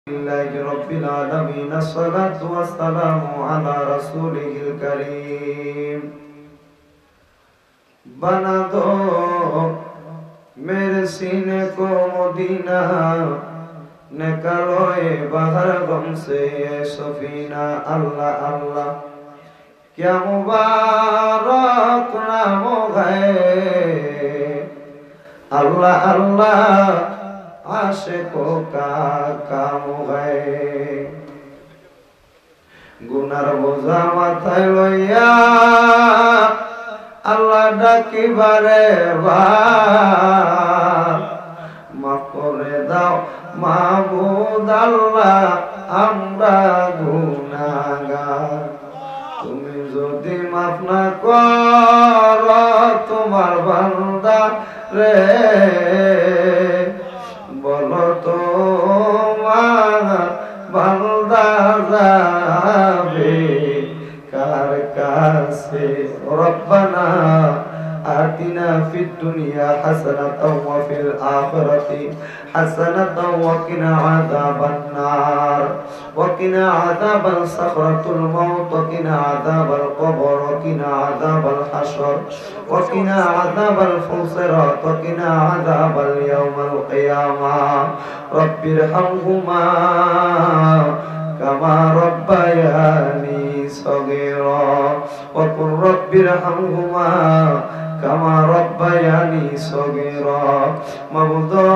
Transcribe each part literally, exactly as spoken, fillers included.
لله رب العالمين الصلاة والسلام على رسوله الكريم बना दो मेरे सीने को मदीना निकालो ये बाहर गम से ये सफीना अल्लाह अल्लाह क्या मुबारक नाम है अल्लाह अल्लाह आशिकों का काम है गुनार बोझा माथाय लइया আল্লাহ ডাকি বারে বার মাফ করে দাও মাহবুব আল্লাহ আমরা গুনাহগার তুমি যদি মাফ না করো তোমার বান্দা রে বলো তোমার বান্দা যাবে কার কাছে ربنا آتنا في الدنيا حسنة وفي الآخرة حسنة وقنا عذاب النار وقنا عذاب سكرة الموت وقنا عذاب القبر وقنا عذاب الحشر وقنا عذاب الفصرات وقنا عذاب اليوم القيامة رب ارحمهما كما ربياني صغيرا وقل رب ارحمهما كما ربياني صغيرا مبدو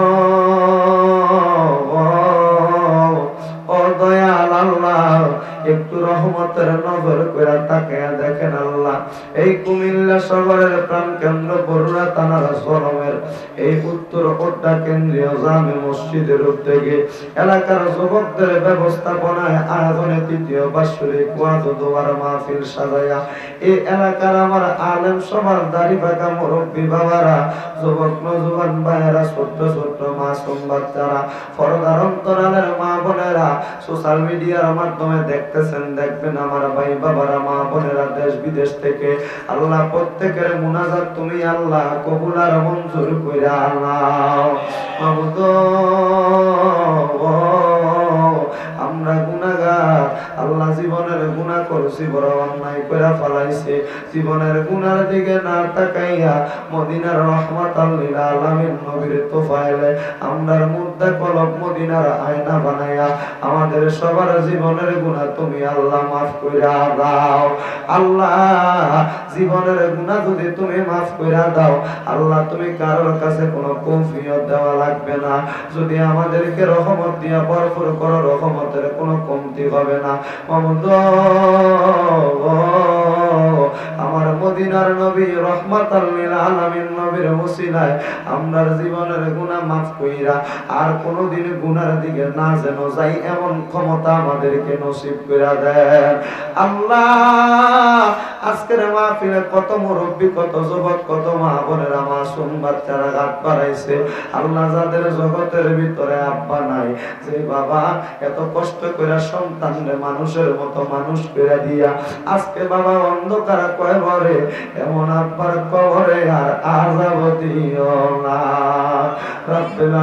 ও দয়াল আল্লাহ একটু রহমতের নজর করে তাকায়া দেখেন আল্লাহ এই কুমিল্লা শহরের প্রাণ কেন্দ্র বরুড়া থানার শরমের এই উত্তর কোট্টা কেন্দ্রীয় জামে মসজিদের উদ্যোগে এলাকার যুবকদের ব্যবস্থাপনায় আয়োজনে তৃতীয় বাৎসরিক ওয়াজ দোয়ার মাহফিল সাজায়া এই এলাকার আমার আলেম সবার দাড়ি পাকা মুরব্বী বাবারা যুবক নওজোয়ান ভাইয়েরা ছোট্ট ছোট্ট মাসুম বাচ্চারা পর্দার অন্তরালের মা বোনেরা সোশ্যাল মিডিয়ার মাধ্যমে দেখতেছেন দেখবেন আমার ভাই বাবারা মা বোনেরা দেশ বিদেশ থেকে আল্লাহ প্রত্যেকের মুনাজাত তুমি আল্লাহ কবুল আর মঞ্জুর কইরা নাও মাবুদ আমরা গুনাহগার আল্লাহ জীবনের গুনাহ করছি বড় অন্যায় কইরা ফলাইছে জীবনের গুনার দিকে না তাকাইয়া মদিনার রহমাতাল লিল আলামিন নবীর তোফায়েলে আমরার মুর্দা কলব মদিনার আয়না বানায়া আমাদের সবার জীবনের গুনাহ তুমি আল্লাহ maaf কইরা দাও আল্লাহ জীবনের গুনাহ যদি তুমি maaf কইরা দাও আল্লাহ তুমি কারোর কাছে কোনো কফিয়ত দেওয়া লাগবে না যদি আমাদেরকে রহমত দিয়া ভরপুর করো রহমতের কোনো কমতি হবে না মামুদ আমার মদিনার নবী রহমাতাল লিল আলামিন নবীর ওসিলায় আমরার জীবনের গুনাহ maaf কইরা আর কোনোদিন গুনার দিকে না যেন যাই এমন ক্ষমতা আমাদেরকে নসিব কইরা দেন আল্লাহ আজকের মাহফিলে কত মুরব্বি কত যুবক কত মা বোনেরা মাসুম বাচ্চারা হাত বাড়াইছে আল্লাহ যাদের জগতের ভিতরে আব্বা নাই যে বাবা এত কষ্ট করে সন্তানরে মানুষের মতো মানুষ করে দিয়া আজকে বাবা অন্ধকার কবরে এমন আব্বার কবরে আর আযাব দিও না রব্বুল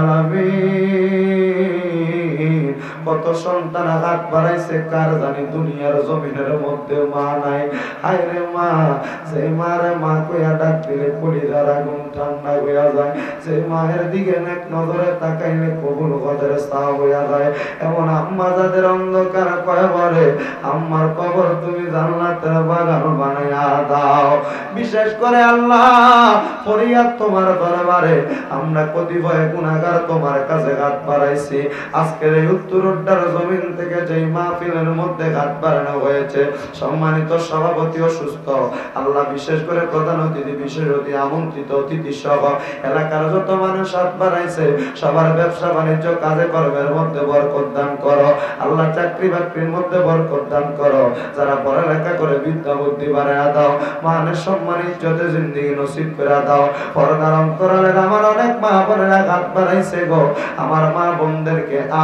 আলামিন কত সন্তান হাত বাড়াইছে কার জানি দুনিয়ার জমিনের মধ্যে মা নাই হায় রে মা সেই মারে মা কইয়া ডাক দিলে কলিজার আগুন ঠান্ডা হইয়া যায় সেই মায়ের দিকে নেক নজরে তাকাইলে কবুল কদরে সাহ হইয়া যায় এমন আম্মা যাদের অন্ধকার কবরে আম্মার কবর তুমি জান্নাতের বাগান বানাইয়া দাও বিশেষ করে আল্লাহ ফরিয়াদ তোমার দরবারে আমরা কতিপয় গুনাহগার তোমার কাছে হাত বাড়াইছি আজকের এই উত্তরোত্তর জমিন থেকে যেই মাহফিলের মধ্যে হাত বাড়ানো হয়েছে সম্মানিত সভাপতি অসুস্থ আল্লাহ বিশেষ করে প্রধান অতিথি বিশেষ অতিথি আমন্ত্রিত অতিথি সহ এলাকার যত মানুষ হাত বাড়াইছে সবার ব্যবসা বাণিজ্য কাজে কর্মের মধ্যে বরকত দান করো আল্লাহ চাকরি বাকরির মধ্যে বরকত দান করো যারা পড়ালেখা করে বিদ্যা বুদ্ধি বাড়াইয়া দাও মানের সম্মান ইজ্জতে জিন্দেগি নসিব করে দাও পর্দার অন্তরালের আমার অনেক মা বোনেরা হাত বাড়াইছে গো আমার মা বোনদেরকে আবেদা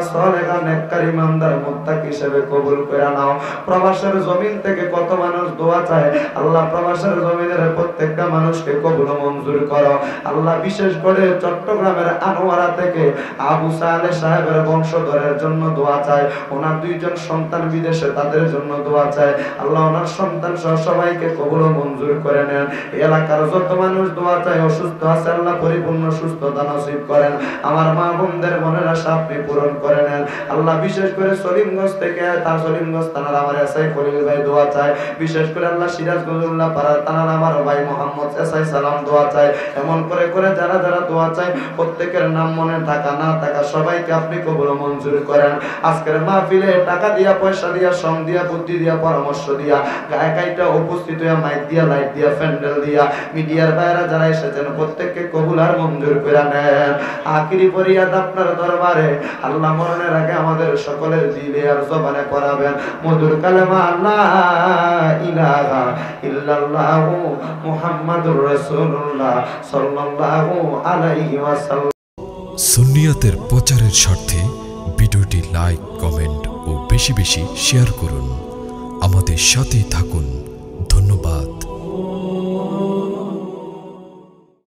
সালেহা নেককার ইমানদার মুত্তাকি হিসেবে কবুল করে নাও। প্রবাসের জমিন থেকে কত মানুষ দোয়া চায়, আল্লাহ প্রবাসের জমিনের প্রত্যেকটা মানুষকে কবুল মঞ্জুর করো আল্লাহ। বিশেষ করে চট্টগ্রামের আনোয়ারা থেকে আবু সালেহ সাহেবের বংশধরের জন্য দোয়া চায়, ওনার দুইজন সন্তান বিদেশে, তাদের জন্য দোয়া চায় আল্লাহ। ওনার সন্তান সহ সবাইকে কবুল মঞ্জুর করে নেন। এলাকার যত মানুষ দোয়া চায়, অসুস্থ আছে আল্লাহ পরিপূর্ণ সুস্থতা নসিব করেন। আমার মা বোনদের মনের আশা আপনি পূরণ করে নেন আল্লাহ। বিশেষ করে সলিমগঞ্জ থেকে তার সলিমগঞ্জ থানার আমার এসআই খলিল ভাই দোয়া চায়। বিশেষ করে আল্লাহ সিরাজগঞ্জুল্লাহ পাড়ার থানার আমার ভাই মোহাম্মদ এসআই সালাম দোয়া চায়। এমন করে করে যারা যারা দোয়া চায় প্রত্যেকের নাম মনে থাকা না থাকা সবাইকে আপনি কবুল মঞ্জুর করেন। আজকের মাহফিলে টাকা দিয়া, পয়সা দিয়া, শ্রম দিয়া, বুদ্ধি দিয়া, পরামর্শ দিয়া, গায়ে গাইটা উপস্থিত হইয়া, মাইক দিয়া, লাইট দিয়া, প্যান্ডেল দিয়া, মিডিয়ার বাইরে যারা এসেছেন প্রত্যেককে কবুল আর মঞ্জুর করে নেন। আখিরি ফরিয়াদ আপনার দরবারে আল্লাহ, মরণের আগে আমাদের সকলের দিলে আর জবানে পড়াবেন মধুর কালেমা লা ইলাহা ইল্লাল্লাহু মুহাম্মাদুর রাসূলুল্লাহ সাল্লাল্লাহু আলাইহি ওয়াসাল্লাম। সুন্নিয়তের প্রচারের স্বার্থে ভিডিওটি লাইক, কমেন্ট ও বেশি বেশি শেয়ার করুন। আমাদের সাথে থাকুন।